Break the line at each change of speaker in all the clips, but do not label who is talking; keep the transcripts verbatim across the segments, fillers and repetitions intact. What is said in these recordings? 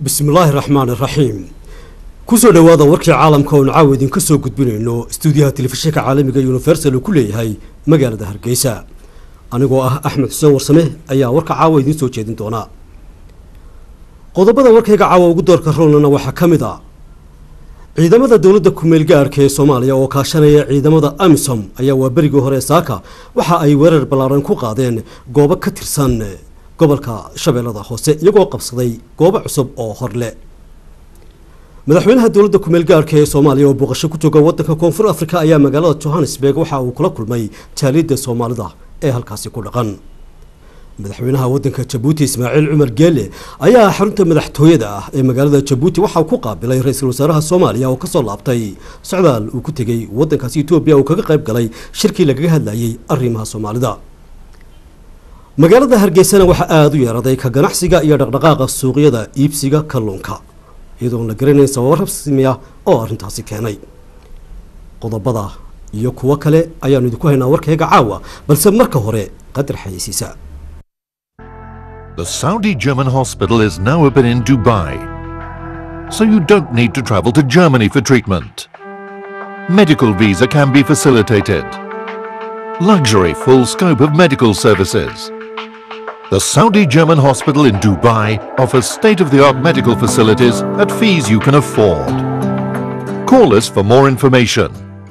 بسم الله الرحمن الرحيم. كسر دوادا وركي عالم كون عاود كسر قدبنا إنه استوديوهات تلفزيون عالمي يونيفرسال وكله هاي مجال ده هرجيسة. أنا جوا أحمد حسين ورسمه أيها ورك عاود ينسو جدين تونا. قضى بدأ ورك عاود قدر كهرولنا وحكم ذا. عيدا ماذا دولة كمل جار كصوماليا وكاشانية عيدا ماذا أمسهم أيها وبرجو هرساكا وحا أي ورر بلارن كو قادين جوبا كترسان gobolka shabeellada hoose iyagoo qabsaday goobo cusub oo horle madaxweynaha dawladda ku meel gaarka ee Soomaaliya oo booqasho ku jooga wadanka Koonfur Afrika ayaa magaalada Johannesburg waxa uu kula kulmay jaaliyada Soomaalida ee halkaasi ku dhaqan madaxweynaha wadanka Djibouti Ismaaciil Cumar Geele ayaa xarunta madaxtooyada ah ee magaalada Djibouti waxa uu ku qaabilay ra'iisul wasaaraha Soomaaliya oo ka soo laabtay socdaal uu ku tagay wadankaasi Itoobiya oo kaga qayb galay shirkii laga hadlayay arrimaha Soomaalida magaalada Hargeysa waxa aad u yaraday ka ganacsiga iyo dhaqdhaqaaqa suuqyada iibsiga kalluunka iyadoo la garanay sabab rasmi ah oo arintaasi keenay qodobada iyo kuwa kale ayaan idinku haynaa warkayga caawa balse marka hore qadar xayisiisa.
The Saudi German hospital is now open in Dubai, so you don't need to travel to Germany for treatment. Medical visa can be facilitated. Luxury full scope of medical services. The Saudi German hospital in Dubai offers state-of-the-art medical facilities at fees you can afford. Call us for more information.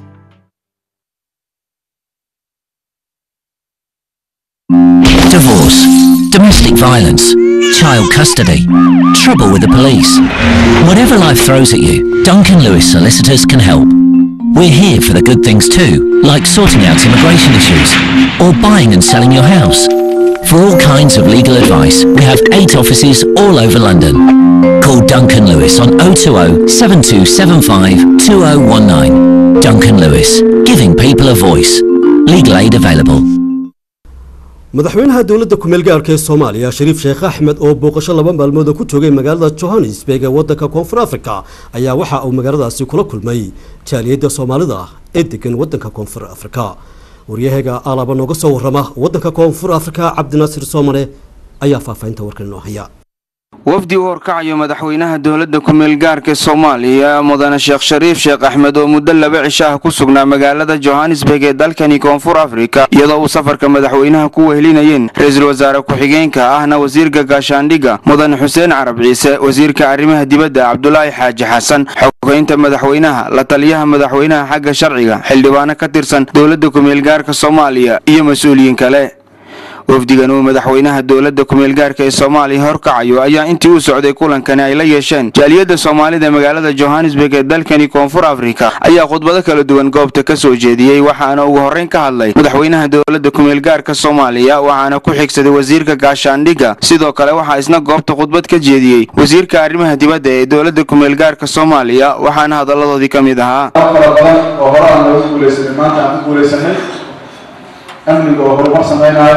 Divorce, domestic violence, child custody, trouble with the police. Whatever life throws at you, Duncan Lewis Solicitors can help. We're here for the good things too, like sorting out immigration issues or buying and selling your house. For all kinds of legal advice, we have eight offices all over London. Call Duncan Lewis on oh two oh, seven two seven five, two oh one nine. Duncan Lewis, giving people a voice. Legal aid available.
madaxweynaha dawladda ku meel gaarka ee Soomaaliya Shariif Sheekh Axmed oo booqasho laba maalmood ku joogay magaalada Johannesburg ee wadanka Koonfur Afrika ayaa waxa uu magaaladaasi kula kulmay jaaliyada Soomaalida ee degan wadanka Koonfur Afrika. waryahaga alaba nooga soo warrama wadanka Koonfur Afrika Cabdinaasir Soomane ayaa faafaynta warkan noo haya.
wafdi warkacayo madaxweynaha dawladda ku meel gaarka Soomaaliya mudane Sheekh Shariif Sheekh Axmed oo muddo laba cisho ku sugnaa magaalada Johannesburg ee dalkani Koonfur Afrika iyadoo uu safarka madaxweynaha ku wehelinayeen ra'iisul wasaare ku-xigeenka ahna wasiirka gaashaandhiga mudane Xuseen Carab Ciise wasiirka arrimaha dibadda Cabdullaahi Xaaji Xasan xoghaynta madaxweynaha la taliyaha madaxweynaha xagga sharciga xildhibaano ka tirsan dawladda ku meel gaarka Soomaaliya iyo mas'uuliyiin kale. wafdigan uu madaxweynaha dawladda ku meel gaarka ee Soomaaliya horkacayo ayaa intii uu socday kulankani ay la yeesheen jaaliyada Soomaalida magaalada Johannesburg ee dalkani Koonfur Afrika ayaa khudbado kala duwan goobta ka soo jeediyay waxaana ugu horeyn ka hadlay madaxweynaha dawladda ku meel gaarka Soomaaliya waxaana ku xigsaday wasiirka gaashaandhiga sidoo kale waxa isna goobta khudbad ka jeediyay wasiirka arrimaha dibadda ee dawladda ku meel gaarka Soomaaliya waxaana hadaladoodii kamid ahaa
oo horaan loo guuleysanay maanta aan ku guuleysanay amniga oo horumar sameynaayo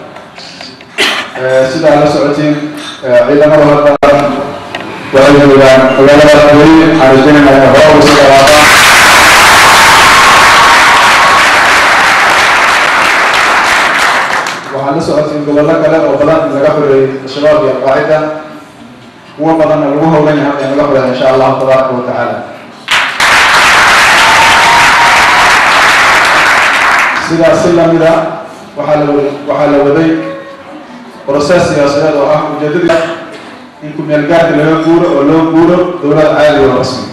sida la socotiin ciidamada wadada waxay joogaan magaalada Hargeysa xarujinayna hore u soo dhawaaqaan waxaa la socotiin gobollo kale oo badan laga xoreeyay shabaab iyo qaacida kuwa badan lagu howlan yahay in laga xoreeyo insha Allah tabaaraka wa taala sidaas lamida waxaa la waxaa la waday process siyaasadeed oo ah ujeedada in ku meel gaarka laga guuro oo loo guuro dawlad caadi oo rasmi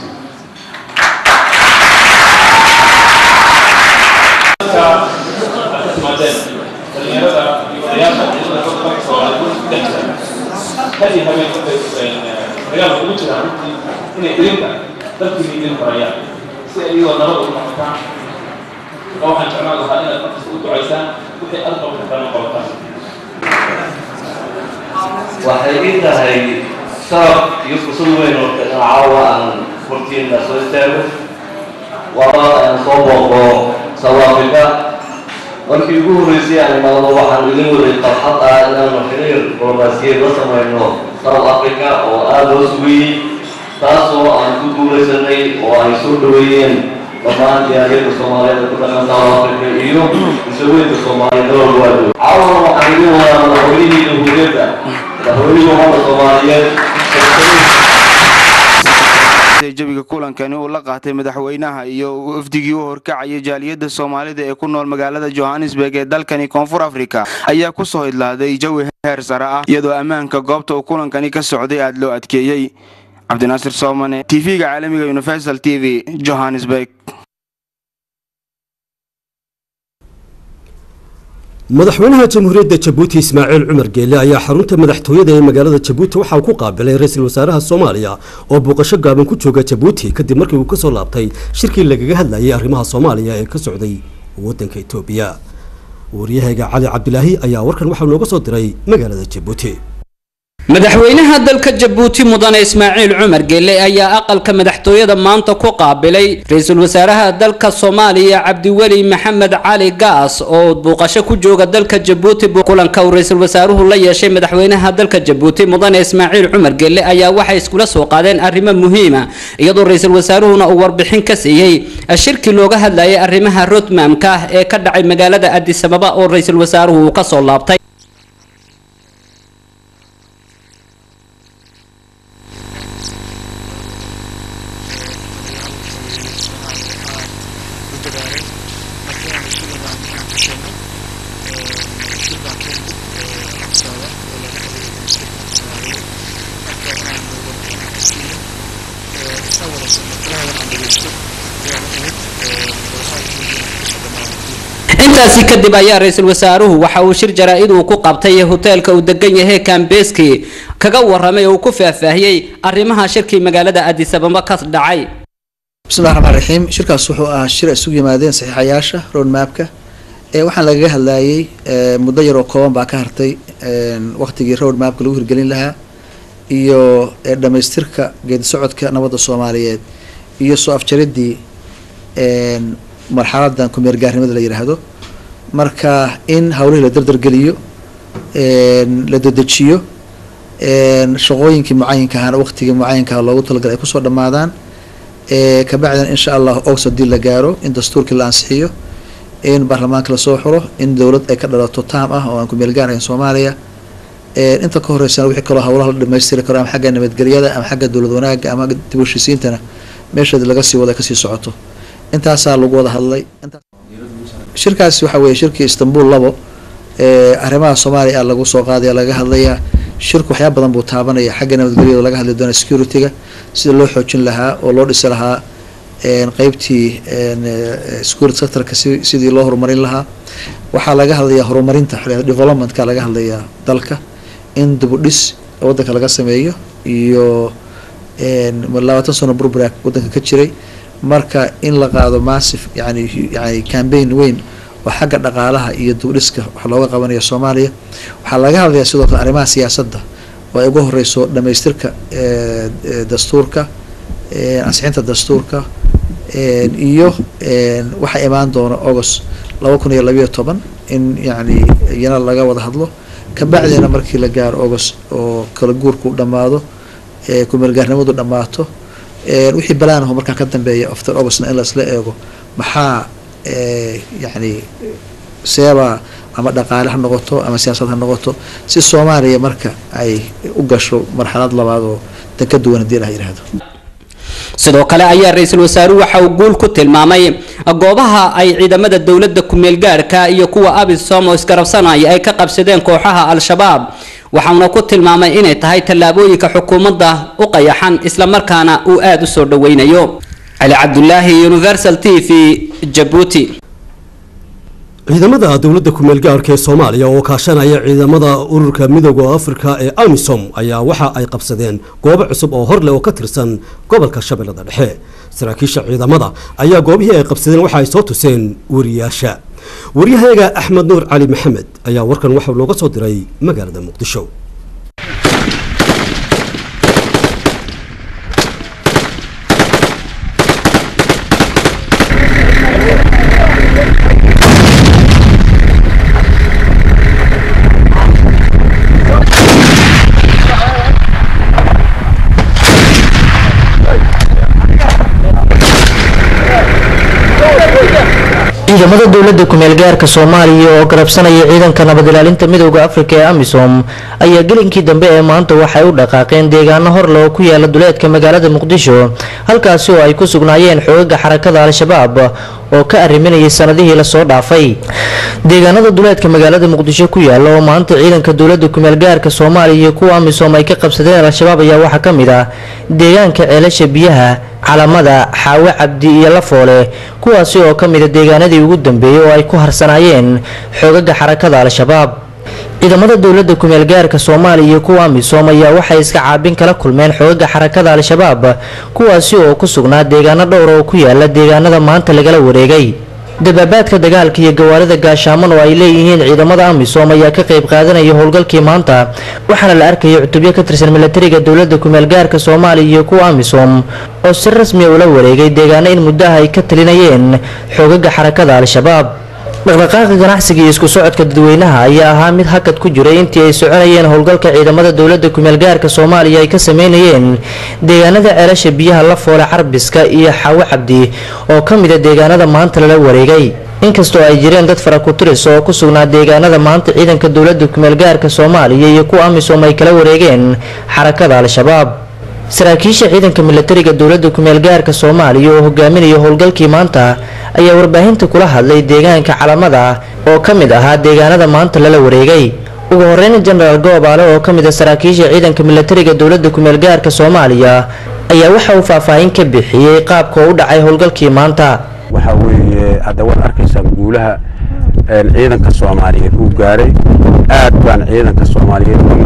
waxay intahay sabab iyo fursad weyn oo caawa aan furtiina soo istaago waa aan soo booqo South Africa markii ugu horeysay aan imaado waxaan idin waday farxad ah inaan xiriir diblomaasiyadeed la sameeyno South Africa oo aad loo sugayay taasoo aan ku guuleysanay oo ay soo dhaweeyeen dhammaan jaaliyada Soomaaliyeed ku dhaqan South Africa iyo isagoo Soomaaliyeed oo wado caawa waxaan idin wadaa madaxweynihii dawladda madaxweynihii ummadda Soomaaliyeed
jawiga kulankani uu la qaatay madaxweynaha iyo wafdigii u horkacayay jaaliyadda Soomaalida ee ku nool magaalada Johannesburg ee dalkani Koonfur Afrika ayaa ku soo idlaaday jawi heer sare ah iyadoo ammaanka goobta uu kulankani ka socday aad loo adkeeyay. Cabdinaasir Soomane, T V-ga caalamiga Universal T V, Johannesburg.
madaxweynaha jamhuuriyadda Jabuuti Ismaaciil Cumar Geelle ayaa xarunta madaxtooyada ee magaalada Jabuuti waxa uu ku qaabilay ra'iisul wasaaraha Soomaaliya oo booqasho gaaban ku jooga Jabuuti kadib markii uu ka soo laabtay shirkii lagaga hadlayay arrimaha Soomaaliya ee ka socday waddanka Itoobiya. wariyahayga Cali Cabdilaahi ayaa warkan waxa uu nooga soo diray magaalada Jabuuti.
madaxweynaha dalka Jabuuti mudane Ismaaciil Cumar Geelle ayaa aqalka madaxtooyada maanta ku qaabilay ra'iisul wasaaraha dalka Soomaaliya Cabdiweli Maxamed Cali Gaas oo booqasho ku jooga dalka Jabuuti. kulanka uu ra'iisul wasaaruhu la yeeshay madaxweynaha dalka Jabuuti mudane Ismaaciil Cumar Geelle ayaa waxay iskula soo qaadeen arrimo muhiim ah iyadoo ra'iisul wasaaruhuna uu warbixin ka siiyay shirkii looga hadlayay arrimaha roadmap-ka ee ka dhacay magaalada Addis Ababa oo ra'iisul wasaaruhu uu ka soo laabtay. intaasi kadib ayaa ra'iisul wasaaruhu waxa uu shir jaraa'id uu ku qabtay hoteelka uu degan yahay Kambeski kaga waramay oo ku faahfaahiyay arrimaha shirkii magaalada Addis Ababa ka dhacay.
bismillaahir rahmaanir rahiim shirkaas wuxuu ahaa shir isugu yimaadeen saxiixayaasha roadmap-ka ee waxaan laga hadlayay muddo yar oo kooban baa ka hartay waqtigii roadmap-ka lagu hirgelin lahaa iyo dhamaystirka geedi socodka nabadda Soomaaliyeed iyo soo afjaridii marxaladan ku meergaarnimada la yiraahdo marka in hawlaha la dardar geliyo een la dedejiyo een shaqooyinkii mucaayinka ahaan waqtiga mucaayinka loogu talagalay ay ku soo dhamaadaan ee ka bacdan insha Allah oogsadii la gaaro in dastuurka la ansixiyo in baarlamaanka la soo xiro in dawlad ay ka dhalato taam ah oo aan ku meelgaarayn Soomaaliya ee inta ka horeysan wixii kale hawlaha la dhameystiri karo ama xagga nabadgelyada ama xagga dawlad wanaagga ama dib u heshiisiintana meesha laga sii wada ka sii socoto intaas lagu wada hadlay shirkaas waxa weeye shirkii Istanbul labo ee arrimaha Soomaaliya lagu soo qaaday laga hadlaya shirku waxyaabo badan buu taabanaya xagga nabadgelyada laga hadlay doona security-ga sida loo xoojin lahaa oo loo dhisi lahaa een qaybtii een security sector-ka sidii loo horumarin lahaa waxa laga hadlaya horumarinta development-ka laga hadlaya dalka in dib u dhis waddanka laga sameeyo iyo een labaatan sano burbur waddanka ka jiray marka in la qaado massive yani yani campaign weyn oo xagga dhaqaalaha iyo dawliska wax looga qabanayo Soomaaliya waxa laga hadlayaa sidoo kale arrimaha siyaasadda oo ay ugu horeyso dhameystirka ee dastuurka ee ansixinta dastuurka ee iyo ee waxa imaan doona August laba kun iyo laba iyo toban in yani yana laga wada hadlo ka bacdina markii la gaaro August oo kala guurku dhamaado ee ku meelgaarnimadu dhamaato ee wixii balaanahu marka ka dambeeya after August in la isla eego maxaa ee yani seeba ama dhaqaale ha noqoto ama siyaasad ha noqoto si Soomaaliya marka ay u gasho marxalad labaad oo ka duwan hadii la yiraahdo.
sidoo kale ayaa ra'iisul wasaaruhu waxa uu guul ku tilmaamay goobaha ay ciidamada dawladda ku meel gaarka iyo kuwa AMISOM oo isgarabsanaya ay ka qabsadeen kooxaha Al-Shabaab waxaana ku tilmaamay inay tahay talaabooyinka xukuumadda u qayaxan isla markaana uu aad u soo dhaweynayo. Cali Cabdilaahi, Universal T V, Jabuuti.
ciidamada dawladda ku meel gaarka ee Soomaaliya oo kaashanaya ciidamada ururka midowga Afrika ee AMISOM ayaa waxa ay qabsadeen goobo cusub oo hor leh oo ka tirsan gobolka Shabeellada Dhexe. saraakiisha ciidamada ayaa goobihii ay qabsadeen waxa ay soo tuseen wariyaasha. wariyahayga Axmed Nuur Cali Maxamed ayaa warkan waxa looga soo diray magaalada Muqdisho.
ciidamada dowladda ku-meel gaarka Soomaaliya oo garabsanaya ciidanka nabad ilaalinta midowga Afrika ee AMISOM ayaa gelinkii dambe ee maanta waxay u dhaqaaqeen deegaano hor loo ku yaala duleedka magaalada Muqdisho halkaas oo ay ku sugnaayeen xoogagga xarakada Al-Shabaab oo ka arriminayay sanadihii la soo dhaafay deegaanada duleedka magaalada Muqdisho ku yaala oo maanta ciidanka dowladda ku-meel gaarka Soomaaliya kuwa AMISOM ay ka qabsadeen Al-Shabaab ayaa waxa kamid ah deegaanka ceelasha biyaha calamada xaawe cabdi iyo lafoole kuwaasi oo kamid ah deegaanadii ugu dambeeyay oo ay ku harsanaayeen xoogagga xarakada Al-Shabaab ciidamada dowladda ku-meel gaarka Soomaaliya kuwa AMISOM ayaa waxay iska caabin kala kulmeen xoogagga xarakada Al-Shabaab kuwaasi oo ku sugnaa deegaano dhowr oo ku yaala deegaanada maanta lagala wareegay dababaadka dagaalka iyo gawaarida gaashaaman oo ay leeyihiin ciidamada AMISOM ayaa ka qayb qaadanaya howlgalkii maanta waxaana la arkayay cutubyo ka tirsan militariga dowladda ku-meel gaarka Soomaaliya kuwa AMISOM oo si rasmi ah ula wareegay deegaano in muddo ay ka talinayeen xoogagga xarakada Al-Shabaab dhaqdhaqaaqa ganacsiga iyo isku socodka dadweynaha ayaa ahaa mid hakad ku jiray intii ay soconayeen howlgalka ciidamada dowladda ku-meel gaarka Soomaaliya ay ka sameynayeen deegaanada ceelasha biyaha lafoole carbiska iyo xaawe cabdi oo kamid ah deegaanada maanta lala wareegay inkastoo ay jireen dad fara ku tiris oo ku sugnaa deegaanada maanta ciidanka dowladda ku-meel gaarka Soomaaliya iyo kuwa AMISOM ay kala wareegeen xarakada Al-Shabaab saraakiisha ciidanka militariga dowladda ku-meel gaarka Soomaaliya oo hogaaminaya howlgalkii maanta ayaa warbaahinta kula hadlay deegaanka calamada oo kamid ahaa deegaanada maanta lala wareegay ugu horeyn General Goobale oo kamid ah saraakiisha ciidanka militariga dowladda ku-meel gaarka Soomaaliya ayaa waxa uu faahfaahin ka bixiyay qaabka uu dhacay howlgalkii maanta
waxa weeye hadda waad arkaysaa guulaha ciidanka Soomaaliyeed uu gaaray aad baan ciidanka Soomaaliyeed uga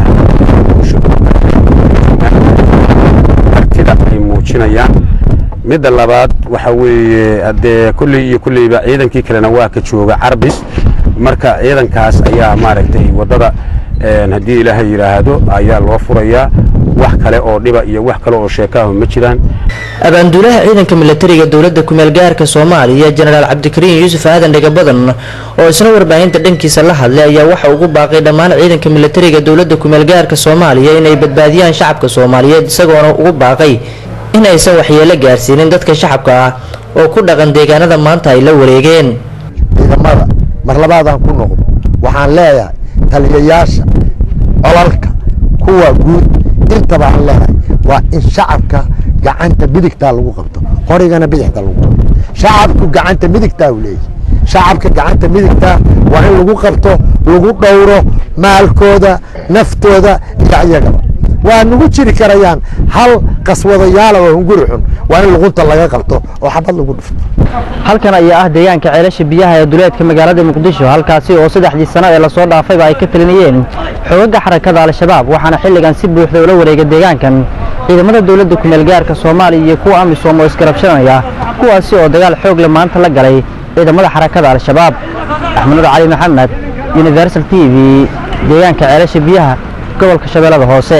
mahadcelinayaa ay muujinayaan midda labaad waxa weeye hadee kulli iyo kulliba ciidankii kalena waa ka jooga Carbis marka ciidankaas ayaa maaragtay wadada hadii Ilaahay yiraahdo ayaa loo furayaa wax kale oo dhiba iyo wax kale oo sheekaaho ma jiraan
abaanduulaha ciidanka militariga dowladda ku-meel gaarka Soomaaliya General Cabdikariin Yuusuf Aadan Dhaga Badan oo isna warbaahinta dhankiisa la hadlay ayaa waxa ugu baaqay dhammaan ciidanka militariga dowladda ku-meel gaarka Soomaaliya inay badbaadiyaan shacabka Soomaaliyeed isagoona ugu baaqay in aysan waxyeello gaarsiinin dadka shacabka ah oo ku dhaqan deegaanada maanta ay la wareegeen
ciidamada mar labaad aan ku noqdo waxaan leeyahay taliyayaasha colalka kuwa guud inta baan leeyahay waa in shacabka gacanta midigta lagu qabto qorigana bidixda lagu qabto shacabku gacanta midigta uu leeyahay shacabka gacanta midigta waa in lagu qabto lagu dhowro maalkooda naftooda iyo iyagaba waa nagu jiri karayaan hal qaswadayaal oo hunguri xun waa in luqunta laga qabto oo xabad lagu dhufto
halkan ayaa ah deegaanka ceelasha biyaha ee duleedka magaalada Muqdisho halkaasi oo saddexdii sano ee la soo dhaafayba ay ka talinayeen xoogagga xarakada Al-Shabaab waxaana xilligan si buuxda ula wareegay deegaankan ciidamada dowladda ku-meel gaarka Soomaaliya iyo kuwa AMISOM oo iskarabshanaya kuwaasi oo dagaal xoog leh maanta la galay ciidamada xarakada Al-Shabaab Axmed Cali Maxamed Universal T V deegaanka ceelasha biyaha gobolka Shabeellada Hoose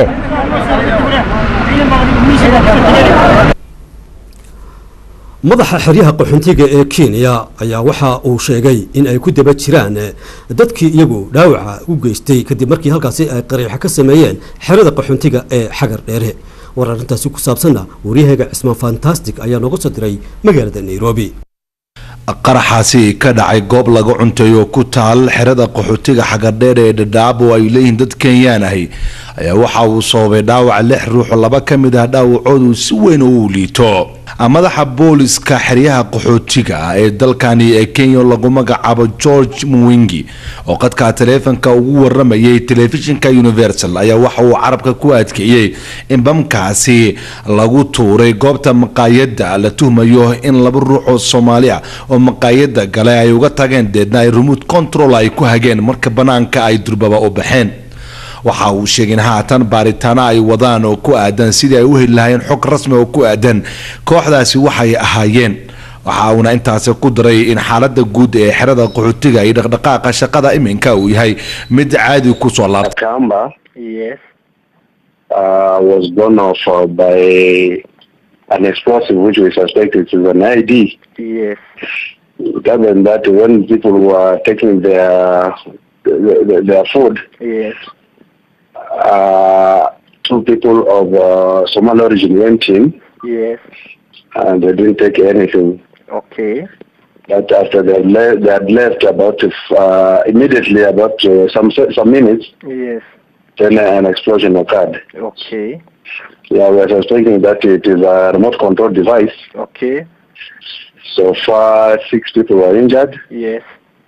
madaxa xeryaha qaxoontiga ee Kenya ayaa waxa uu sheegay in ay ku daba jiraan dadkii iyagu dhaawaca u geystay kadib markii halkaasi ay qariix ka sameeyeen xerada qaxoontiga ee xagar dheere wararintaasi ku saabsanna wariyaha Cismaan Fantastic ayaa nooga soo diray magaalada Nairobi
qaraxaasi ka dhacay goob laga cunteeyo ku taal xerada qaxootiga xagar dheere ee Dadaab oo ay leeyihiin dad Kenyaan ahi ayaa waxa uu sababay dhaawac lix ruux laba kamid ah dhaawacoodu si weyn u liito madaxa booliska xeryaha qaxootiga ee dalkani ee Kenya lagu magacaabo George Mwingi oo qadka taleefanka ugu waramayay telefishinka Universal ayaa waxa uu carabka ku adkeeyay in bamkaasi lagu tuuray goobta maqaayada la tuhmayo in laba ruux oo Soomaali ah oo maqaayada galay ay uga tageen deedna ay remote control ay ku hageen marka banaanka ay durbaba u baxeen waxa uu sheegay in haatan baaritaana ay wadaan oo ku aadan sidii ay u heli lahaayeen xog rasmi oo ku aadan kooxdaasi waxay ahaayeen waxa uuna intaas ku daray in xaaladda guud ee xerada qaxootiga ay dhaqdhaqaaqa shaqada iminka uu yahay mid caadi ku soo laabtay
yes uh, was gone off uh, by an explosive which we suspected is an I D. Yes. Given that when people were taking their their, their food, yes. Uh, two people of uh, Somali origin went in. Yes. And they didn't take anything. Okay. But after they had, le- they had left about uh, immediately about uh, some some minutes,
Yes.
then an explosion occurred.
Okay.
Yeah, we are suspecting that it is a remote control device.
Okay.
So far, six people were injured.
Yes.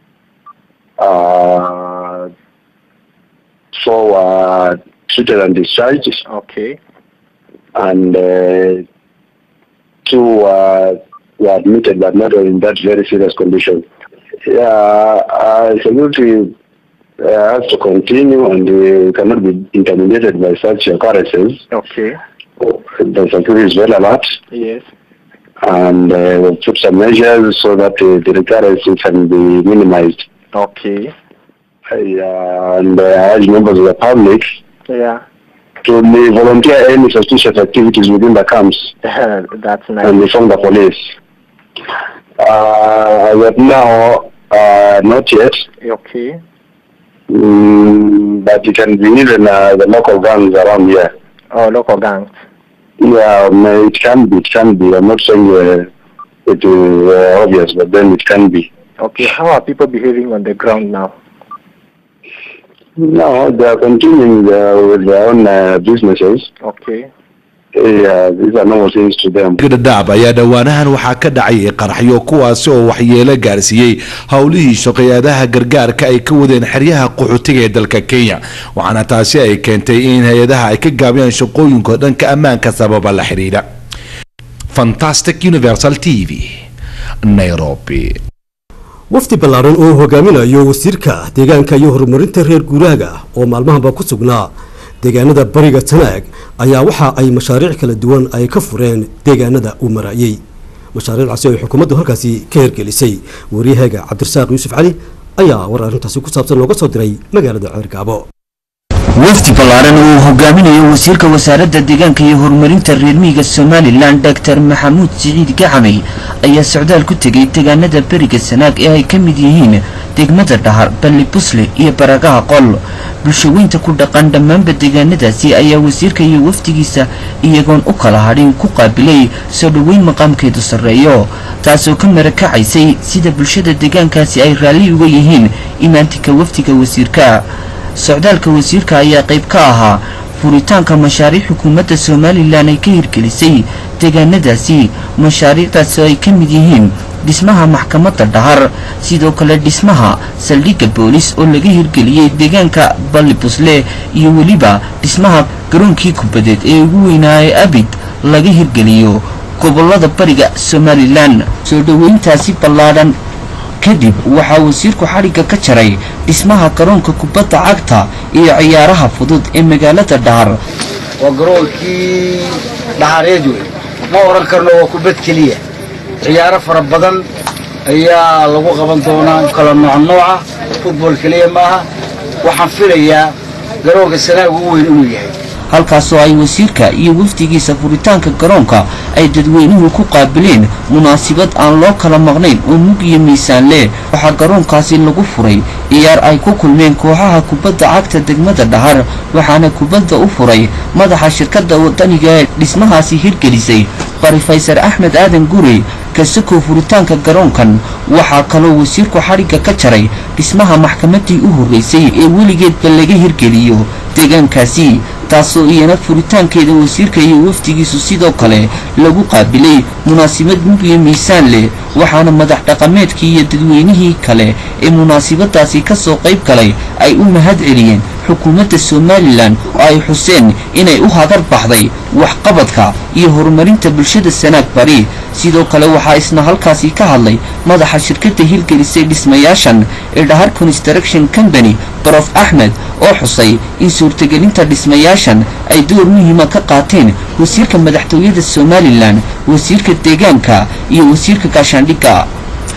Uh, four were treated and discharged,
Okay.
and uh, two were, were admitted but not in that very serious condition. Yeah, uh, security uh, has to continue, and we cannot be intimidated by such occurrences.
Okay.
The security is well alert,
Yes.
and uh, we'll put some measures so that uh, the recurrences can be minimized.
Okay.
Uh, and uh, I urge members of the public
Yeah.
to be volunteer any suspicious activities within the camps
That's nice.
and inform the police. Uh, as of now, uh, not yet,
Okay.
mm, but it can be even uh, the local gangs around here.
Oh, local gangs.
Yeah, um, it can be, it can be. I'm not saying uh, it is uh, obvious, but then it can be.
Okay. How are people behaving on the ground now?
No, they are continuing uh, with their own uh, businesses.
Okay.
Yeah, these are normal things to them.
dhadhaab ayaa dhowaanahan waxaa ka dhacayay qaraxyo kuwaasi oo waxyeelo gaarsiiyey howlihii shaqeeyadaha gargaarka ay ka wadeen xeryaha qaxootiga ee dalka Kenya waxaana taasi ay keentay in hay'adaha ay ka gaabiyaan shaqooyinka dhanka ammaanka sababa la xiriira. Fantastic Universal T V Nairobi.
wafdi ballaaran oo hogaaminayo wasiirka deegaanka iyo horumarinta reer guuraaga oo maalmahanba ku sugnaa deegaanada bariga Tanaag ayaa waxa ay mashaariic kala duwan ay ka fureen deegaanada uu marayay mashaariicdaasi ay xukuumaddu halkaasi ka hirgelisay wariyahaga Cabdirasaaq Yuusuf Cali ayaa war arrintaasi ku saabsan looga soo diray magaalada Ceergaabo.
wafdi ballaaran oo hogaaminayo wasiirka wasaaradda deegaanka iyo horumarinta reer miyiga Somaliland Doctor Maxamuud Siciid Gacamay ayaa socdaal ku tagay deegaanada bariga Sanaag ee ay ka mid yihiin degmada Dhahar, Balli Busle iyo Baragaha Qol. bulshooyinka ku dhaqan dhammaanba deegaanadaasi ayaa wasiirka iyo wafdigiisa iyagoon u kala hadhin ku qaabilay soo dhaweyn maqaamkeedu sarreeyo taasoo ka marakacaysay sida bulshada deegaankaasi ay raalli uga yihiin imaantinka wafdiga wasiirka. socdaalka wasiirka ayaa qayb ka ahaa furitaanka mashaariic xukuumadda Somaliland ay ka hirgelisay deegaanadaasi mashaariicdaas oo ay ka mid yihiin dhismaha maxkamadda Dhahar sidoo kale dhismaha saldhigga boolis oo laga hirgeliyay deegaanka Balli Busle iyo waliba dhismaha garoonkii kubadeed ee ugu weynaa ee abid laga hirgeliyo gobolada bariga Somaliland. soo dhaweyntaasi ballaaran kadib waxa wasiirku xariga ka jaray dhismaha garoonka kubadda cagta iyo ciyaaraha fudud ee magaalada Dhahar.
waa garoonkii Dhahareed wey ma oran karno waa kubad kaliya ciyaaro fara badan ayaa lagu qaban doonaa kala nooc nooca football kaliya maaha waxaan filayaa garoonka Sanaag ugu weyn inuu yahay
halkaasoo ay wasiirka iyo wafdigiisa furitaanka garoonka ay dadweynuhu ku qaabileen munaasabad aan loo kala maqnayn oo mug iyo miisaan leh. waxaa garoonkaasi lagu furay ciyaar ay ku kulmeen kooxaha kubadda cagta degmada Dhahar waxaana kubadda u furay madaxa shirkadda wadaniga ee dhismahaasi hirgelisay Professor Ahmed Aadan Guri. kasako furitaanka garoonkan waxaa kaloo wasiirku xariga ka jaray dhismaha maxkamaddii u horeysay ee weligeedba laga hirgeliyo deegaankaasi taasoo iyana furitaankeeda wasiirka iyo wafdigiisu sidoo kale lagu qaabilay munaasabad mug iyo miisaan leh waxaana madax dhaqameedkii iyo dadweynihii kale ee munaasabadaasi ka soo qayb galay ay u mahad celiyeen xukuumadda Somaliland oo ay xuseen inay u hadal baxday waxqabadka iyo horumarinta bulshada Sanaag Bari. sidoo kale waxaa isna halkaasi ka hadlay madaxa shirkadda hirgelisay dhismayaashan ee Dhahar Construction Company Prof Ahmed oo xusay in suurtagelinta dhismayaashan ay door muhiim ah ka qaateen wasiirka madaxtooyada Somaliland wasiirka deegaanka iyo wasiirka gaashaandhigga.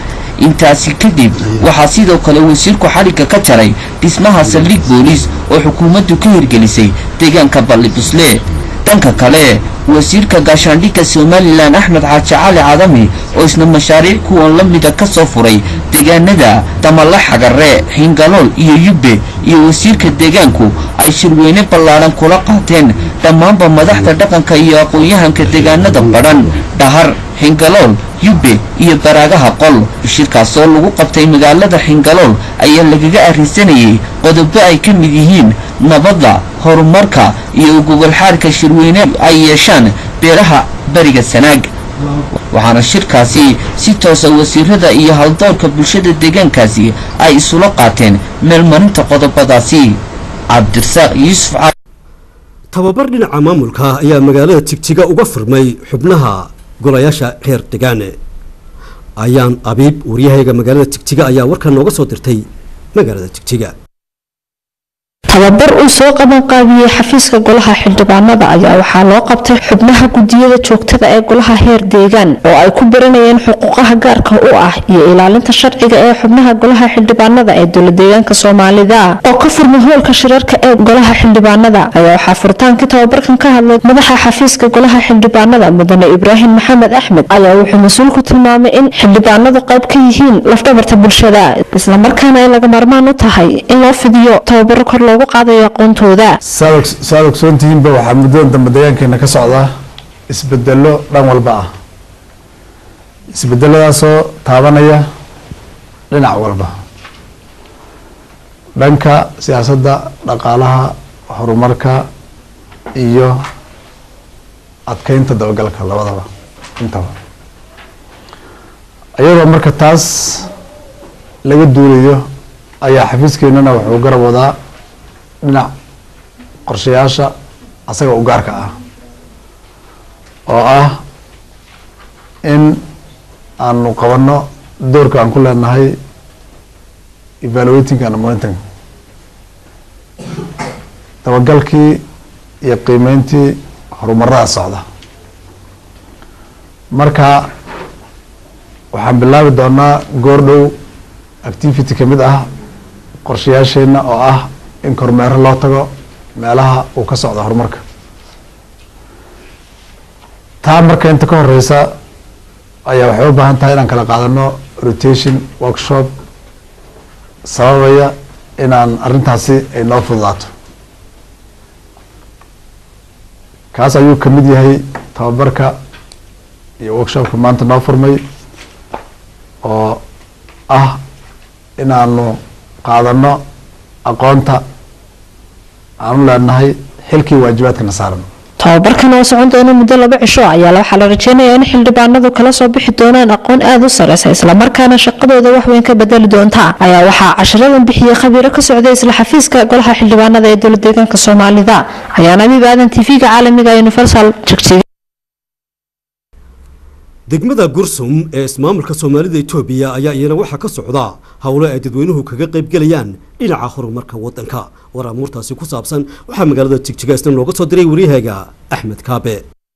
intaasi kadib waxaa sidoo kale wasiirku xariga ka jaray dhismaha saldhig boolis oo xukuumaddu ka hirgelisay deegaanka Balli Busle. dhanka kale wasiirka gaashaandhigga Somaliland Axmed Xaaji Cali Cadami oo isna mashaariic kuwan la mid ah ka soo furay deegaanada Damalla Xagarre, Hingalool iyo Yubbe iyo wasiirka deegaanku ay shirweyne ballaaran kula qaateen dhammaanba madaxda dhaqanka iyo aqoon-yahanka deegaanada Badhan, Dhahar, xingalool yube iyo baraagaha qol shirkaas oo lagu qabtay magaalada xingalool ayaa lagaga arrinsanayay qodobo ay ka mid yihiin nabadda horumarka iyo gogol xaarka shirweyne ay yeeshaan beeraha bariga sanaag waxaana shirkaasi si toosa wasiirada iyo haldoorka bulshada deegaankaasi ay isula qaateen meelmarinta qodobadaasi cabdirasaaq yuusuf
tababar dhinaca maamulka ayaa magaalada Jigjiga uga furmay xubnaha golayaasha reer deegaane ayaan abiib wariyahayga magaalada Jigjiga ayaa warkan nooga soo dirtay magaalada Jigjiga
tababar uu soo qaban qaabiyay xafiiska golaha xildhibaanada ayaa waxaa loo qabtay xubnaha gudiyada joogtada ee golaha heer deegaan oo ay ku baranayeen xuquuqaha gaarka u ah iyo ilaalinta sharciga ee xubnaha golaha xildhibaanada ee dowlad deegaanka Soomaalida oo ka furmay hoolka shirarka ee golaha xildhibaanada ayaa waxaa furitaanka tababarkan ka hadlay madaxa xafiiska golaha xildhibaanada mudane Ibraahim Maxamed Axmed ayaa wuxuu mas'uul ku tilmaamay in xildhibaanadu qayb ka yihiin lafdhabarta bulshada isla markaana ay laga maarmaan u tahay in loo fidiyo tababar kor loogu qaadayo aqoontooda
saadog soontiinba waxaa muddadan dambe deegaankeena ka socda isbedelo dhan walba ah isbedeladaasoo taabanaya dhinac walba dhanka siyaasadda dhaqaalaha horumarka iyo adkeynta dabagalka labadaba intaba iyadoo marka taas laga duulayo ayaa xafiiskeenana wuxuu garab wadaa dhinac qorshayaasha asaga u gaarka ah oo ah in aanu qabanno doorka aan ku leenahay evaluating and monitoring dabagalkii iyo qiimeyntii horumarada socda marka waxaan bilaabi doonaa goordhow activity ka mid ah qorshayaasheena oo ah in kormeero loo tago meelaha uu ka socdo horumarka taa marka inta ka horeysa ayaa waxay u baahan tahay inaan kala qaadano rotation workshop sababaya inaan arrintaasi ay noo fududaato kaas ayuu ka mid yahay tababarka iyo workshopka maanta noo furmay oo ah inaanu qaadano aqoonta aanu leenahay xilkii waajibaadkana saaran
tababarkan oo socon doona muddo laba cisho ayaa waxaa la rajeynayaa in xildhibaanadu kala soo bixi doonaan aqoon aad u sareysa isla markaana shaqadooda wax weyn ka bedeli doonta ayaa waxaa casharadan bixiyay khabiiro ka socday isla xafiiska golaha xildhibaanada ee dowlad deegaanka Soomaalida ayaan abiib aadan T V-ga caalamiga Universal Jigjiga
degmada Gursum ee ismaamulka Soomaalida Itoobiya ayaa iyana waxa ka socda hawlo ay dadweynuhu kaga qayb galayaan dhinaca horumarka wadanka waraamurtaasi ku saabsan waxa magaalada Jigjiga isna looga soo diray wariyahayga Axmed Kaabe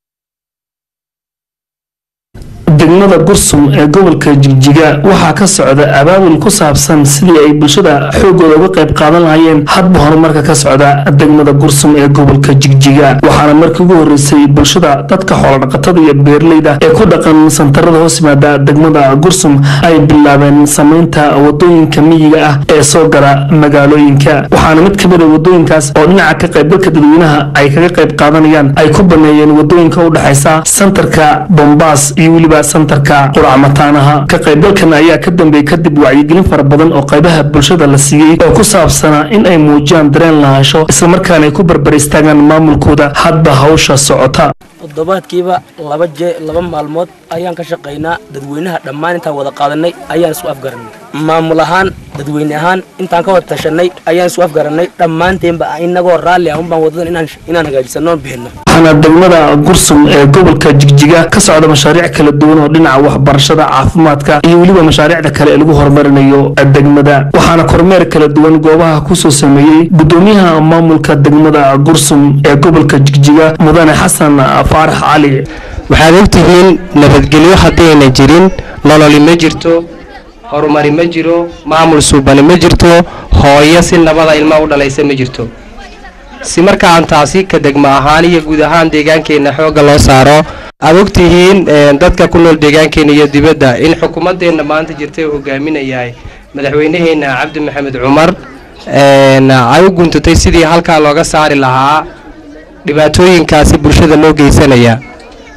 degmada Gursum ee gobolka Jigjiga waxaa ka socda abaabul ku saabsan sidii ay bulshada xoogooda uga qayb qaadan lahaayeen hadba horumarka ka socda degmada Gursum ee gobolka Jigjiga waxaana markii ugu horeysay bulshada dadka xoolo dhaqatada iyo beeraleyda ee ku dhaqan santarada hoos yimaada degmada Gursum ay bilaabeen sameynta wadooyinka miyiga ah ee soo gala magaalooyinka waxaana mid ka mid ah wadooyinkaas oo dhinaca ka qaybgalka dadweynaha ay kaga qayb qaadanayaan ay ku baneeyeen wadooyinka u dhaxaysa santarka Bombaas iyo waliba santarka quracmataanaha ka qaybgalkan ayaa ka dambeeyay kadib wacyigelin fara badan oo qaybaha bulshada la siiyay oo ku saabsana in ay muujiyaan dareen lahaansho isla markaana ay ku barbar istaagaan maamulkooda hadba hawsha socota
toddobaadkiiba laba jee laba maalmood ayaan ka shaqaynaa dadweynaha dhammaan intaan wada qaadanay ayaan isku afgaranay maamul ahaan dadweyne ahaan intaan ka wada tashanay ayaan isku afgaranay dhammaanteenba inagoo raalli ah unbaan wadadan inaan inaan hagaajisano bixino
waxaana degmada Gursum ee gobolka Jigjiga ka socda mashaariic kala duwan oo dhinaca waxbarashada caafimaadka iyo waliba mashaariicda kale ee lagu horumarinayo degmada waxaana kormeer kala duwan goobaha ku soo sameeyay gudoomiyaha maamulka degmada Gursum ee gobolka Jigjiga mudane Xasan Faarax Cali
waxaad ogtihiin nabadgelyo haddayna jirin nolol ma jirto horumar ma jiro maamul suuban ma jirto hooyo si nabada ilma u dhalaysa ma jirto si marka aan taasi ka degma ahaan iyo guud ahaan deegaankeena xooga loo saaro aad ogtihiin dadka ku nool deegaankeena iyo dibadda in xukuumadeena maanta jirtay oo hogaaminayahay madaxweynaheena Cabdi Maxamed Cumar ay u guntatay sidii halka looga saari lahaa dhibaatooyinkaasi bulshada loo geysanaya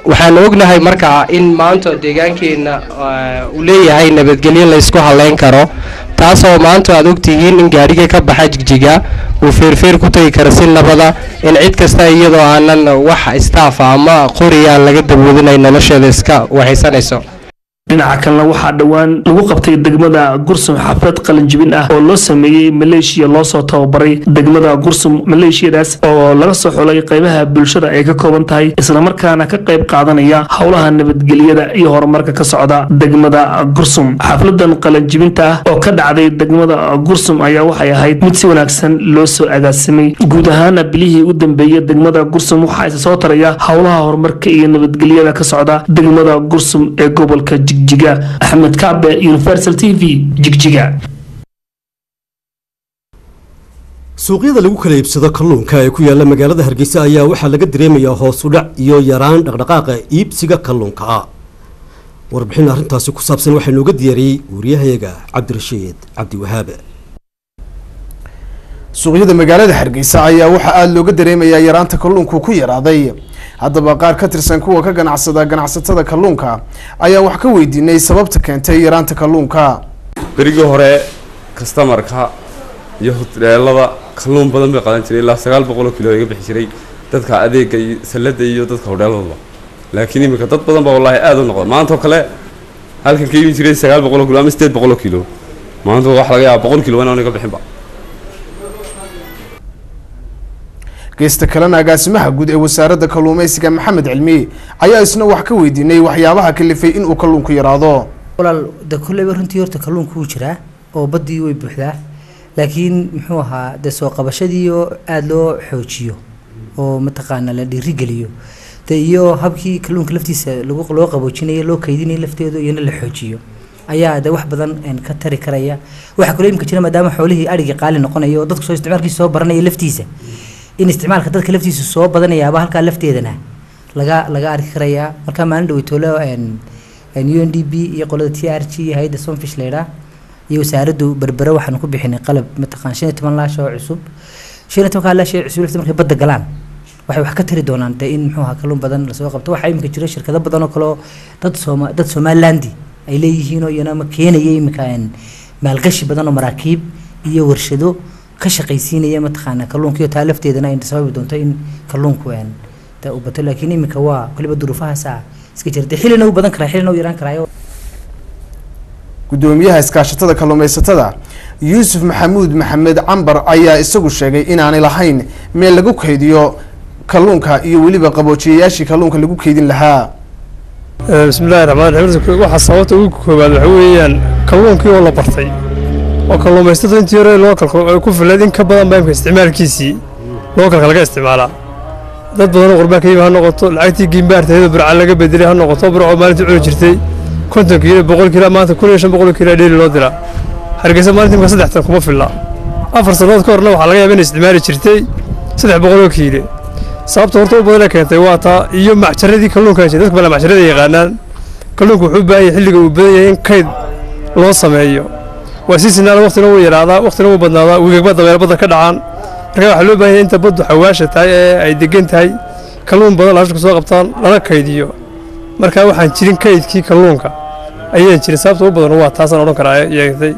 waxaan ognahay markaa in maanta deegaankeena uu leeyahay nabadgelyo la isku haleyn karo taasoo maanta aad ogtihiin in gaariga ka baxa jigjiga uu feerfeer ku tagi karo si nabada in cid kasta iyadoo aanan wax istaafa ama qoriya laga daboodinay nolosheeda iska waxaysanayso
dhinaca kalena waxaa dhowaan lagu qabtay degmada Gursum xaflad qalinjibin ah oo loo sameeyay Malaysia loo soo tababaray degmada Gursum Malaysiadaas oo laga soo xulay qaybaha bulshada ay ka kooban tahay isla markaana ka qayb qaadanaya hawlaha nabadgelyada iyo horumarka ka socda degmada Gursum xafladan qalinjibinta ah oo ka dhacday degmada Gursum ayaa waxay ahayd mid si wanaagsan loo soo agaasimay guud ahaan bilihii u dambeeyay degmada Gursum waxa ay soo taraya hawlaha horumarka iyo nabadgelyada ka socda degmada Gursum ee gobolka jigjiga Ahmed Kaabe Universal T V jigjiga
suuqyada lagu kala iibsado kalluunka ee ku yaala magaalada Hargeysa ayaa waxa laga dareemayaa hoos u dhac iyo yaraan dhaqdhaqaaqa iibsiga kalluunka warbixin arrintaasi ku saabsan waxa nooga diyaariyay wariyahayaga Cabdirashiid Cabdi Wahaab
suuqyada magaalada Hargeysa ayaa waxa aad looga dareemayaa yaraanta kalluunka ku yaraaday haddaba qaar ka tirsan kuwa ka ganacsada ganacsatada kalluunka ayaa wax ka weydiinay sababta keentay yaraanta kalluunka
berigii hore customerka iyo hoteelada kalluun badan bay qadan jireen ilaa sagaal boqol oo kilo ay bixi jiray dadka adeega iyo salada iyo dadka hoteelada laakiin imika dad badan baa wallahi aad u noqday maanta kale halkan ka iibin jiray sagaal boqol oo kilo ama sideed boqol oo kilo maanta wax laga yaabaa boqol kilo inaan ka bixin ba
geesta kalena agaasimaha guud ee wasaaradda kalluumaysiga Maxamed Cilmi ayaa isna wax ka weydiinay waxyaabaha kalifay in uu kalluunku yaraado
walaal da kulay runtii horta kalluunku uu jiraa oo badii way buuxdaa laakiin muxuu ahaa de soo qabashadii oo aad loo xoojiyo oo mataqaana la dhiri geliyo de iyo habkii kalluunka laftiisa lagu loo qaboojinayo loo kaydinayo lafteedu iyo la xoojiyo ayaa de wax badan in ka tari karaya waxa kale imka jira maadaama xoolihii ariga qaali noqonayo dadku soo isticmaalkiisa soo baranaya laftiisa in isticmaalka dadka laftiisa soo badanayaaba halka lafteedana laga laga arki karaya marka maalin dhow toolo en en U N D P iyo qolada T R G iyo hay'adda Sunfish leeyahay iyo wasaaraddu berbera waxaan ku bixinay qalab mataqaan shan iyo toban laash oo cusub shan iyo toban laash oo cusub markay badda galaan waxay wax ka tari doonaan in muxuu ahaa kalluun badan la soo qabto waxa imika jira shirkado badan oo kale dad Soomaa dad Somaliland ay leeyihiin oo iyana ma keenayay imika en maalgashi badan oo maraakiib iyo warshado ka shaqaysiinaya mataqaana kalluunka iyo taalafteedana in sabab doonto in kalluunku aan ta u bato laakiin imika waa kaliba duruufaha saa iska jirtay xilina u badan kara xilina u yaraan karaayo
gudoomiyaha iskaashatada kalluumaysatada Yuusuf Maxamuud Maxamed Cambar ayaa isagu sheegay in aan lahayn meel lagu kaydiyo kalluunka iyo waliba qaboojiyayaashii kalluunka lagu kaydin lahaa
bismillaahir rahmaanir rahiim waxa sababta ugu koobaad waxa weeyaan kalluunkii oo la bartay oo kalluumaysatada intii hore loo kala ku filadin ka badan baa isticmaalkiisii loo kala laga isticmaalaa dad badan oo qurba ka yimid ha noqoto lacagtii giimbaarteeda burca laga bedelay ha noqoto burco maalintii cuni jirtay konton kiilo boqol kiilo maanta kun iyo shan boqol kiilo dheeli loo diraa Hargeysa maalintii saddex tan kuma filla afar sanadood ka horna waxa laga yaabaa in isticmaali jirtay saddex boqol oo kiilo sababta horta u badan keentay waa taa iyo macjaradii kalluunka dadka bala macjarada yaqaanaan kalluunku wuxuu baahay xilliga uu badan yahay in kayd loo sameeyo وسيسنا وقت لو يرادا وقت لو بدنادا ويغبا دبeel badan ka dhacaan marka waxa loo baahan inta baddu xawaasha tahay ay degan tahay kalluun badan la soo qabtaan lana kaydiyo marka waxaan jirin kaydkii kalluunka ayaan jirin sababta u badan waa taas aan oran karaa yeegtay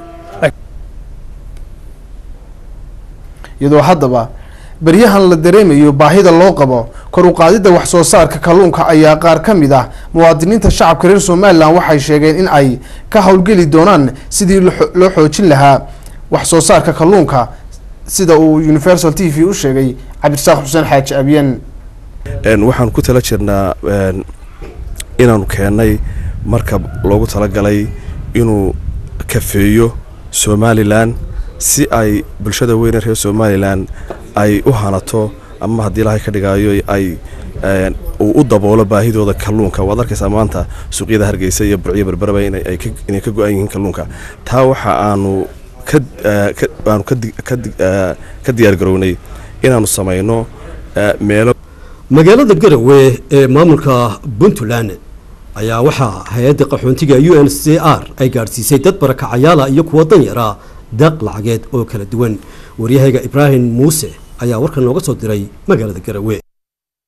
iyadoo haddaba baryahan la dareemayo baahida loo qabo kor u qaadida wax soo saarka kalluunka ayaa qaar ka mid ah muwaadiniinta shacabka reer Soomaaliland waxay sheegeen in ay ka hawlgeli doonaan sidii loo xoojin lahaa wax soo saarka kalluunka sida uu Universal T V u sheegay Cabdirsaaq Xuseen Xaaji Abiyan
een waxaan ku tala jirnaa inaanu keenay markab loogu tala galay inuu kafeeyo Soomaaliland si ay bulshada weyn reer Soomaaliland ay u hanato ama hadii ilaahay ka dhigayo ay u daboolo baahidooda kalluunka wad arkaysaa maanta suuqyada Hargeysa iyo Burciyo Berberaba inay ay inay ka go'an yihiin kalluunka taa waxa aanu ka aanu ka ka diyaar garownay inaanu sameeyno meelo
magaalada Garowe ee maamulka Puntland ayaa waxa hay'adda qaxoontiga U N H C R ay gaarsiisay dad barakacayaal iyo kuwa danyara daq lacageed oo kala duwan wariyahayga Ibrahim Muuse ayaa warkan nooga soo diray magaalada Garowe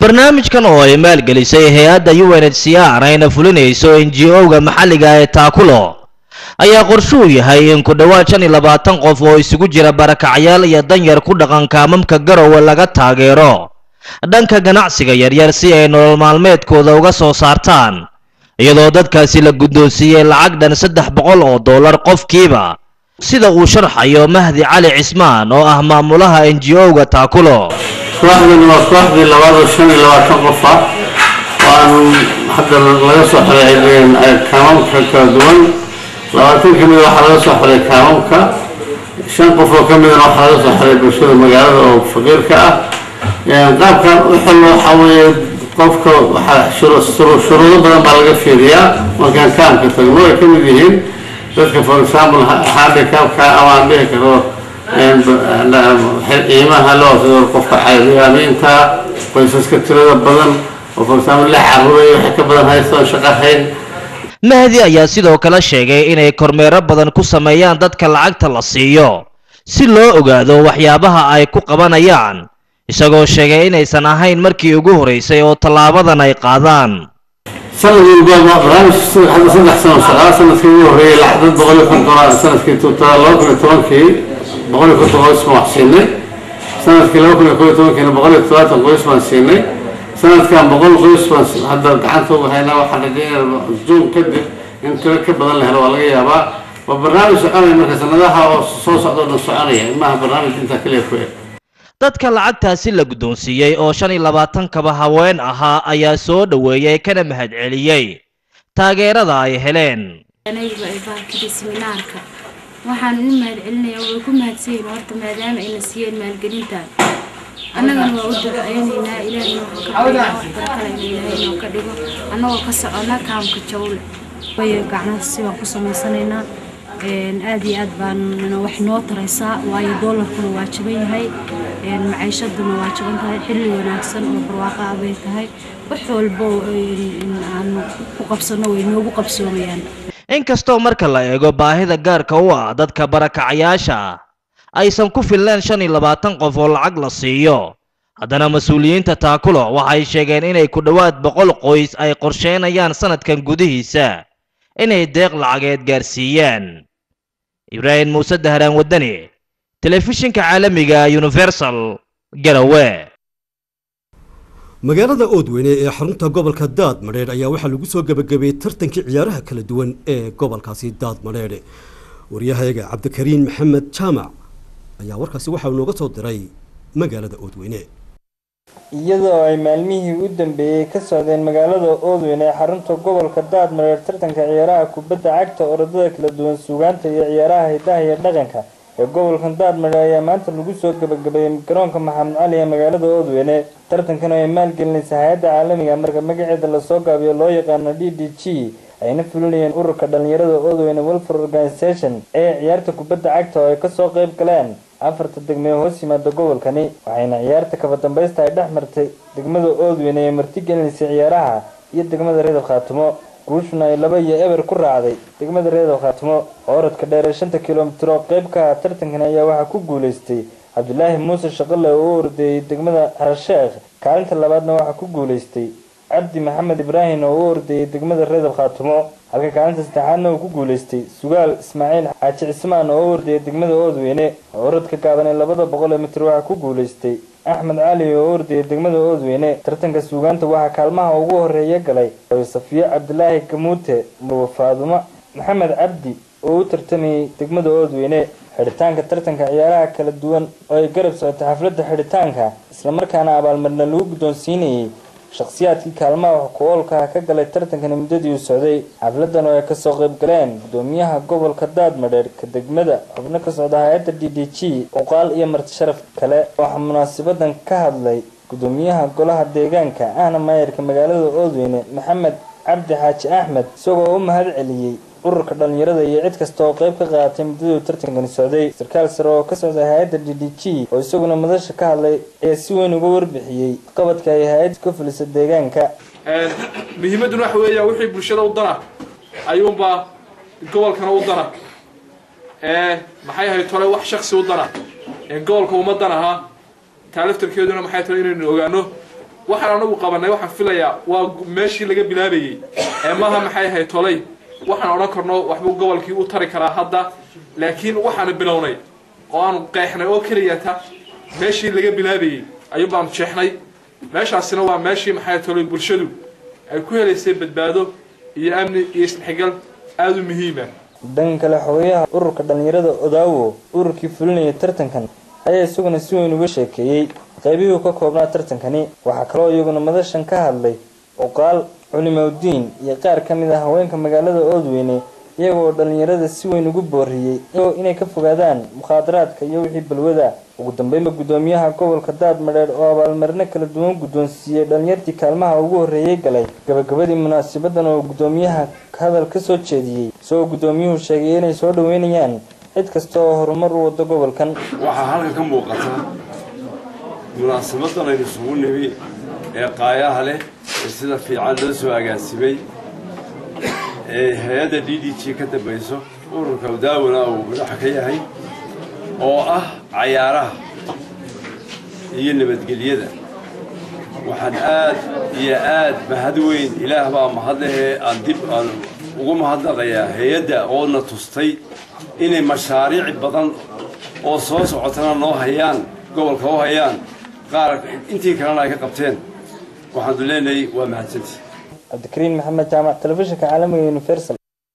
barnaamijkan oo ay maalgelisay hay-adda U N H C R ayna fulinayso N G O-ga maxalliga ee Taakulo ayaa qorshuu yahay in ku dhawaad shan iyo labaatan qof oo isugu jira barakacyaal iyo danyar ku dhaqan kaamamka Garowe laga taageero dhanka ganacsiga yaryar si ay nolol maalmeedkooda uga soo saartaan iyadoo dadkaasi la guddoonsiiyay lacag dhan saddex boqol oo dollar qofkiiba sida uu sharxayo Mahdi Cali Cismaan oo ah maamulaha N G O-ga Taakulo.
kooxdan waa kooxdii labaad shan iyo labaatan qof ah oo hadda laga soo xareeyay kaamamka kala duwan labaatan ka mid waxaa laga soo xareeyay kaamamka shan qof oo ka midna waxaa laga soo xareeyay bulshada magaalada oo faqiirka ah qaabkan wuxuu waxa weeye qofka waxaa shuruudo badan baa laga fiiriyaa markaan kaamka tagno ay ka mid yihiin dadka for example handicapka ama aan dhihi karo qiimaha loo soo qofka cayriyaaminta qoysaska tirada badan oo for example la caruuray waxa ka badan haysto shaqo hayn.
Mahdi ayaa sidoo kale sheegay inay kormeero badan ku sameeyaan dadka lacagta la siiyo si loo ogaado waxyaabaha ay ku qabanayaan isagoo sheegay inaysan ahayn markii ugu horeysay oo talaabadan ay qaadaan.
sanadkii go'aan barnaamij hadda saddex sano shaqaa sanadkii ugu horeeyay lacag boqol iyo konton sanadkii laba kun iyo tobankii boqol iyo konton qoys baan siinay sanadkii laba kun iyo kow iyo tobankii boqol iyo todobaatan qoys baan siinay sanadkan boqol qoys baan hadda gacanta ugu haynaa waxaan rajaynayaa zoom kadib in tiro ka badan la helo waa laga yaabaa waa barnaamij soconaya marka sanadaha oo soo socda oo dhan soconaya maaha barnaamij intaa kaliya ku eg.
dadka lacagtaasi la guddoonsiiyey oo shan iyo labaatan kaba haween ahaa ayaa soo dhaweeyay kana mahadceliyey taageerada ay heleen.
seminaarka waxaan u mahadcelinayaa way ku mahadsanyihiin horta maadaama ayna siiyeen maalgelintan annagana waa u ducaynaynaa ilaahay inuu ka dhigo wax barakale ilaahay inuu ka dhigo annagoo ka socona kaamka jawle way gacnaha si waan ku samaysanaynaa aad iyo aad baan wax noo taraysaa waayo doolarkuna waa jaban yahay maciishaduna waa jaban tahay xilli wanaagsan oo barwaaqo ah bay tahay wax walbo aan ku qabsano way noogu qabsoomayaan.
inkastoo marka la eego baahida gaarka u ah dadka barakacayaasha aysan ku filleen shan iyo labaatan qof oo lacag la siiyo haddana mas-uuliyiinta Taakulo waxay sheegeen inay ku dhawaad boqol qoys ay qorsheynayaan sanadkan gudihiisa inay deeq lacageed gaarsiiyaan. Ibrahim Muuse Dahraan Wadani telefishinka caalamiga Universal Garowe.
magaalada Oodweyne ee xarunta gobolka Daadmareer ayaa waxaa lagu soo gabagabay tartankii ciyaaraha kala duwan ee gobolkaasi Daadmareer. wariyahayaga Cabdikariin Maxamed Jaamac ayaa warkaasi waxa uu nooga soo diray magaalada Oodweyne.
iyadoo ay maalmihii u dambeeyay ka socdeen magaalada Oodweyne ee xarunta gobolka Daadmareer tartanka ciyaaraha kubadda cagta orodada kala duwan suugaanta iyo ciyaaraha hidaha iyo dhaqanka ee gobolka Daadmareer ayaa maanta lagu soo gabagabeeyay garoonka Maxamed Cali ee magaalada Oodweyne. tartankan ay maalgelinaysa hay'adda caalamiga marka magaceeda la soo gaabiyo loo yaqaan D D G ayna fulinayeen ururka dhalinyarada Oodweyne Welfare Organization ee ciyaarta kubadda cagta oo ay ka soo qayb galeen afarta degmo ee hoos yimaada gobolkani waxayna ciyaarta kaba dambaysta ay dhex martay degmada Oodweyne ee martigelinaysa ciyaaraha iyo degmada Reedo Khaatimo guushuna ay laba iyo eber ku raacday degmada Reedo Khaatimo. orodka dheer ee shanta kiiloomitir oo qayb ka ah tartankan ayaa waxaa ku guuleystay Cabdullaahi Muuse Shaqale oo ordayay degmada Harsheekh kaalinta labaadna waxaa ku guuleystay Cabdi Maxamed Ibrahim oo ordayay degmada Reedo Khaatimo halka kaalinta saddexaadna uu ku guuleystay Sugaal Ismaaciil Xaaji Cismaan oo ordayay degmada Oodweyne. orodka gaaban ee labada boqol ee mitir waxaa ku guuleystay Axmed Cali oo ordayay degmada Oodweyne. tartanka suugaanta waxaa kaalmaha ugu horeeya galay Safiya Cabdullaahi Gamuute iyo Faadumo Maxamed Cabdi oo u tartamayay degmada Oodweyne. xidhitaanka tartanka ciyaaraha kala duwan oo ay garab socotay xafladda xidhitaanka isla markaana abaalmarina lagu guddoonsiinayay shakhsiyaadkii kaalmaha wax ku oolka ka galay tartankan muddadii uu socday. xafladan oo ay ka soo qayb galeen gudoomiyaha gobolka Daadmareer ka degmada xubno ka socda hay'adda D D G oqaal iyo marti sharaf kale. waxaa munaasabadan ka hadlay gudoomiyaha golaha deegaanka ahna maayarka magaalada Oodweyne Maxamed Cabdi Xaaji Axmed isagoo u mahad celiyay ururka dhalinyarada iyo cid kasta oo qayb ka qaadatay muddadii tartankan socday. sarkaal sare oo ka socda hay'adda D D G oo isaguna madasha ka hadlay ee si weyn uga warbixiyay qabadka ay hay'addu ka fulisay deegaanka.
ee muhiimaduna waxa weeyaan wixii bulshada u dana ayuunba gobolkana u dana ee maxay ahayd tole wax shakhsi u dana ee gobolka uma danaha taaliftarkeeduna maxay tahay inaynu ogaano waxaan anagu qabanay waxaan filayaa waa meeshii laga bilaabayay ee maaha maxay ahayd tolay waxaan odhan karno waxbuu gobolkii u tari karaa hadda laakiin waxaan bilownay oo aan qeexnay oo kaliya ta meeshii laga bilaabayay ayuu baan jeexnay meeshaasina waa meeshii maxay tolay bulshadu ay ku helaysay badbaado iyo amni iyo isdhexgal aad u muhiim ah
dhanka kale xogayaha ururka dhalinyarada Odaawo ururkii fulinaya tartankan ayaa isaguna si weyn uga sheekeeyay qaybihii ka koobnaa tartankani waxa kale oo iyaguna madashan ka hadlay oqaal culimadiin iyo qaar ka mid ah haweenka magaalada Oodweyne iyagoo dhalinyarada si weyn ugu booriyay inay ka fogaadaan mukhaadaraadka iyo wixii balwada ugu dambeynba gudoomiyaha gobolka Daadmareer oo abaalmarino kala duwan gudoonsiiyay dhalinyartii kaalmaha ugu horeeyay galay gabagabadii munaasabaddan oo gudoomiyaha hadal ka soo jeediyay soo gudoomiyuhu sheegay inay soo dhaweynayaan cid kasta oo horumar u wado gobolkan
waxa halka ka muuqata munaasabadan ay isugu nimi ee qaayaha leh sida fiican loo soo agaasimay ee hay'adda D D G ka dambayso ururka Odaawona uu madax ka yahay oo ah ciyaaraha iyo nabadgelyada waxaan aad iyo aad mahad weyn ilaah baa mahad leh aan dib aan ugu mahadnaqayaa hay'adda oo na tustay inay mashaariic badan oo soo socotana noo hayaan gobolka oo hayaan qaar intii kalena ay ka qabteen waxaan leenahay waa mahadsantii
Abdikariin Maxamed Jaamac telefishinka caalamiga Universal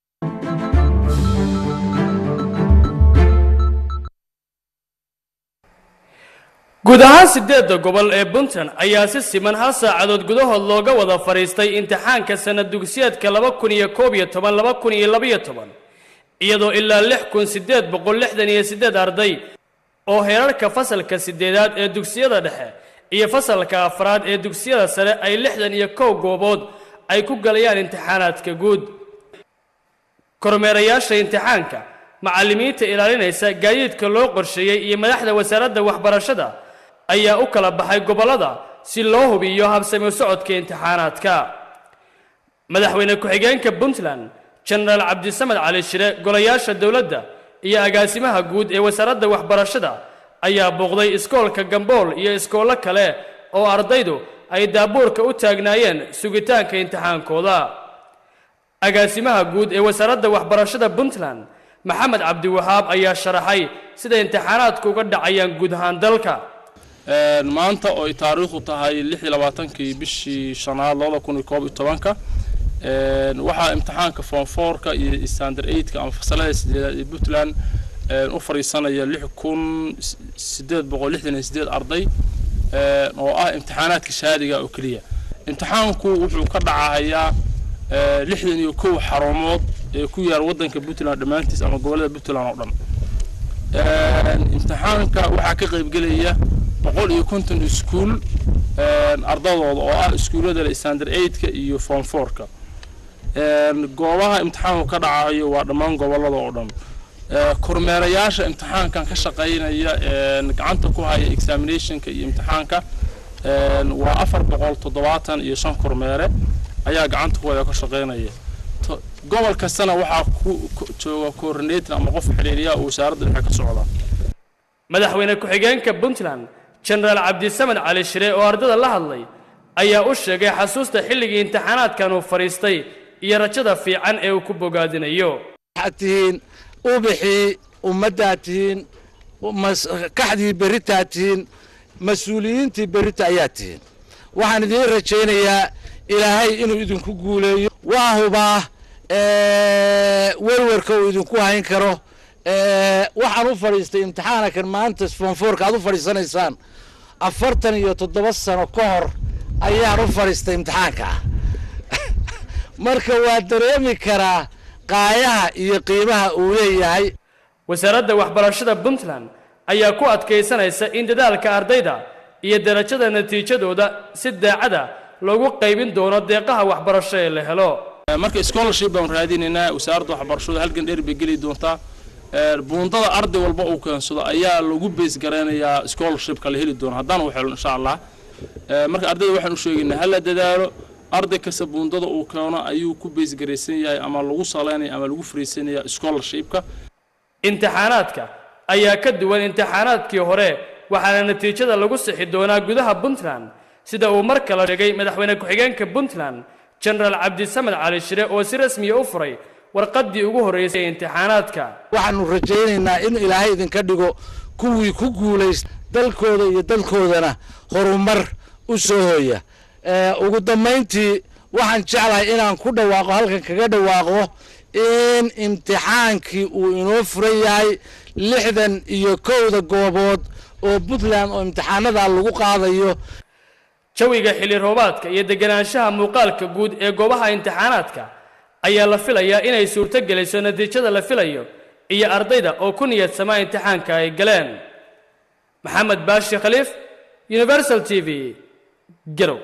guud ahaan sideedda gobol ee Puntland ayaa si siman hal saacadood gudahood looga wada fariistay imtixaanka sanad dugsiyeedka laba kun iyo koob iyo toban laba kun iyo laba iyo toban iyadoo ilaa lix kun sideed boqol lixdan iyo sideed arday oo heerarka fasalka sideedaad ee dugsiyada dhexe iyo fasalka afraad ee dugsiyada sare ay lixdan iyo kow goobood ay ku galayaan imtixaanaadka guud kormeerayaasha imtixaanka macallimiinta ilaalinaysa gaadiidka loo qorsheeyay iyo madaxda wasaaradda waxbarashada ayaa u kala baxay gobolada si loo hubiyo habsami u socodka imtixaanaadka madaxweyne ku-xigeenka Puntland General Cabdisamed Cali Shire golayaasha dawladda iyo agaasimaha guud ee wasaaradda waxbarashada ayaa booqday iskoolka Gambool iyo iskoolo kale oo ardaydu ay daabuurka u taagnaayeen sugitaanka imtixaankooda agaasimaha guud ee wasaaradda waxbarashada Puntland Maxamed Cabdi Wahaab ayaa sharaxay sida imtixaanaadku uga dhacayaan guud ahaan dalka
ee maanta oo ay taariikhdu tahay lix iyo labaatan-kii bishii shanaad laba kun iyo koob iyo toban-ka ee waxa imtixaanka form four-ka iyo standard eight-ka ama fasalada sideedaad ee Puntland ee u fariisanaya lix kun sideed boqol lixdan iyo sideed arday ee oo ah imtixaanaadka shahaadiga oo kaliya imtixaanku wuxuu ka dhacayaa ee lixdan iyo kow xarumood ee ku yaal wadanka Puntland dhamaantiis ama gobolada Puntland oo dhan ee imtixaanka waxa ka qayb galaya boqol iyo konton iskuul ee ardadooda oo ah iskuulada standard eight-ka iyo form four-ka ee goobaha imtixaanku ka dhacayo waa dhammaan gobolada oo dhan ee kormeerayaasha imtixaankan ka shaqeynaya ee gacanta ku haya examination-ka iyo imtixaanka ee waa afar boqol toddobaatan iyo shan kormeere ayaa gacanta ku wada ka shaqeynaya gobol kastana waxa ku jooga coordinator ama qof xiriiriya oo wasaaradda dhexe ka socda
madaxweyne ku-xigeenka Puntland General Cabdisamed Cali Shire oo ardada la hadlay ayaa u sheegay xasuusta xilligii imtixaanaadkan uu fariistay iyo rajada fiican ee uu ku bogaadinayo
xatiin u bixi ummadatiin kaxdii berritaatiin mas'uuliyiintii berrita ayaa tihiin waxaan idin rajaynayaa ilaahay inuu idinku guuleeyo waa hubaa ee warwarka uu idinku hayn karo ee waxaan u fariistay imtixaankan maanta form four-ka aad u fariisanaysaan afartan iyo toddoba sano ka hor ayaan u fariistay imtixaanka marka waa dareemi karaa qaayaha iyo qiimaha uu leeyahay
wasaaradda waxbarashada Puntland ayaa ku adkeysanaysa in dadaalka ardayda iyo darajada natiijadooda si daacada loogu qaybin doono deeqaha waxbarasho ee la helo
marka scholarship baan raadinayna wasaaradda waxbarashada halkan dheer bay gali doontaa ee buundada arday walba uu keensado ayaa lagu base gareynayaa scholarship-ka la heli doono haddana waxay insha Allah ee marka ardayda waxaan u sheegaynaa hal dadaalo arday kasta buundada uu keeno ayuu ku base gareysan yahay ama lagu saleynayaa ama lagu fariisanayaa scholarship-ka
imtixaanaadka ayaa ka duwan imtixaanaadkii hore waxaana natiijada lagu sixi doonaa gudaha Puntland sida uu mar kale sheegay madaxweyne ku-xigeenka puntland jenaraal cabdisamed cali shire oo si rasmiya u furay warqaddii ugu horreysay ee imtixaanaadka
waxaanu rajaynaynaa in ilaahay idinka dhigo kuwii ku guulaysta dalkooda iyo dalkoodana horumar u soo hooya ugu dambayntii waxaan jeclahay inaan ku dhawaaqo halkan kaga dhawaaqo in imtixaankii uu inoo furan yahay lixdan iyo kowda goobood oo puntland oo imtixaanada lagu qaadayo
jawiga xilli roobaadka iyo deganaanshaha muuqaalka guud ee goobaha imtixaanaadka ayaa la filayaa inay suurto geliso natiijada la filayo iyo ardayda oo ku niyad samaa imtixaanka ay galeen maxamed baashi khaliif universal t v garow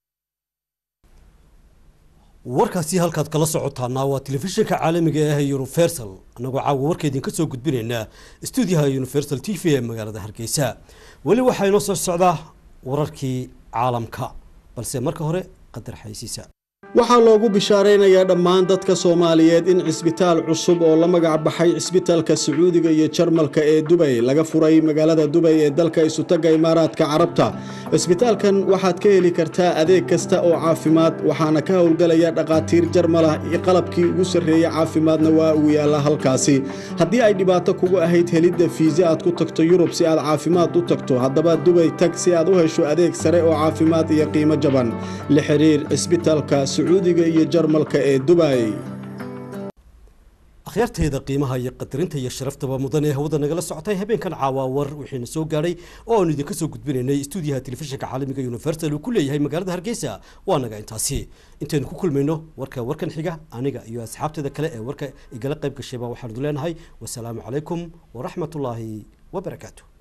warkaasi halkaad kala socotaana waa telefishinka caalamiga ah ee universal anagoo caawa warkeedin ka soo gudbinaynaa stuudiyaha universal t v ee magaalada hargeysa weli waxaa inoo soo socdaa wararkii caalamka balse marka hore qadar xaysiisa
waxaa loogu bishaaraynayaa dhammaan dadka Soomaaliyeed in cisbitaal cusub oo la magac baxay cisbitaalka Sacuudiga iyo Jarmalka ee Dubai laga furay magaalada Dubai ee dalka isu taga Imaaraadka Carabta. Cisbitaalkan waxaad ka heli kartaa adeeg kasta oo caafimaad waxaana ka howlgalaya dhaqaatiir Jarmal ah iyo qalabkii ugu sarreeyay caafimaadna waa uu yaala halkaasi. Haddii ay dhibaato kugu ahayd helidda fiisa aad ku tagto Yurub si aad caafimaad u tagto, haddaba Dubai tag si aad u hesho adeeg sare oo caafimaad iyo qiimo jaban. La xiriir cisbitaalka Sacuudiga iyo Jarmalka ee Dubai.
akhyaarteeda qiimaha iyo qadarinta iyo sharaftaba mudan ee hawada nagala socotay habeenkan caawa war wixii soo gaaray oo aan idinka soo gudbinaynay stuudiyaha telefishinka caalamiga Universal uu ku leeyahay magaalada Hargeysa waa naga intaasi intaan ku kulmayno warka warkan xiga aniga iyo asxaabteeda kale ee warka igala qayb gashay baa waxaan u leenahay wassalaamu calaykum wa rahmatullaahi wa barakaatuh.